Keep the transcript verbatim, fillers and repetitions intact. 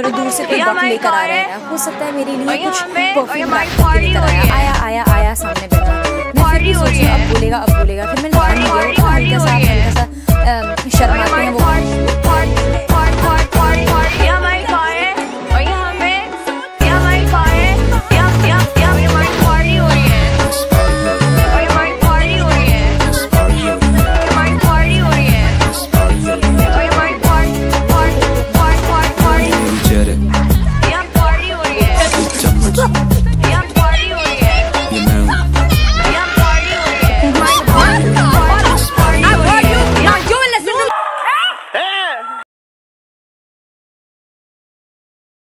चलो दूर से कोई वक्त लेकर आ रहा है, हो सकता है मेरे लिए कुछ परफ्यूम लेकर आया आया आया आया सामने बैठा। मैं फिर भी सोची अब बोलेगा अब बोलेगा, फिर मैंने ध्यान नहीं दिया, हल्का सा हल्का सा